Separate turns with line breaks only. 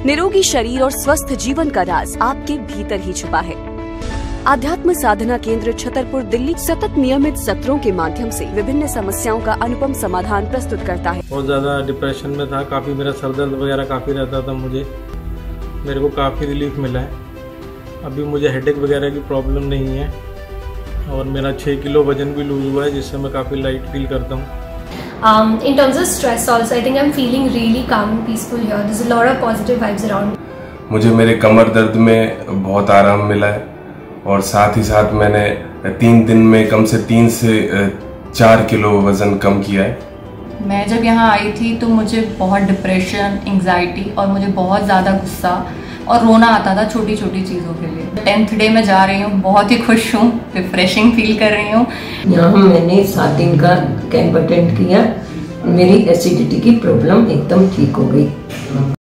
निरोगी शरीर और स्वस्थ जीवन का राज आपके भीतर ही छुपा है। आध्यात्म साधना केंद्र छतरपुर दिल्ली सतत नियमित सत्रों के माध्यम से विभिन्न समस्याओं का अनुपम समाधान प्रस्तुत करता है।
बहुत ज़्यादा डिप्रेशन में था, काफ़ी मेरा सर दर्द वगैरह काफ़ी रहता था। मेरे को काफ़ी रिलीफ मिला है। अभी मुझे हेडेक वगैरह की प्रॉब्लम नहीं है और मेरा 6 किलो वजन भी लूज हुआ है, जिससे मैं काफ़ी लाइट फील करता हूँ।
In terms of stress also, I think I'm feeling really calm and peaceful here. There's a lot of positive vibes around.
मुझे मेरे कमर दर्द में बहुत आराम मिला है और साथ ही साथ मैंने 3 दिन में कम से 3 से 4 किलो वज़न कम किया है।
मैं जब यहाँ आई थी तो मुझे बहुत डिप्रेशन, एंग्जाइटी और मुझे बहुत ज़्यादा गुस्सा और रोना आता था छोटी छोटी चीज़ों के लिए। 10th डे में जा रही हूँ, बहुत ही खुश हूँ, रिफ्रेशिंग फील कर रही हूँ।
यहाँ मैंने 7 दिन का कैंप अटेंड किया, मेरी एसिडिटी की प्रॉब्लम एकदम ठीक हो गई।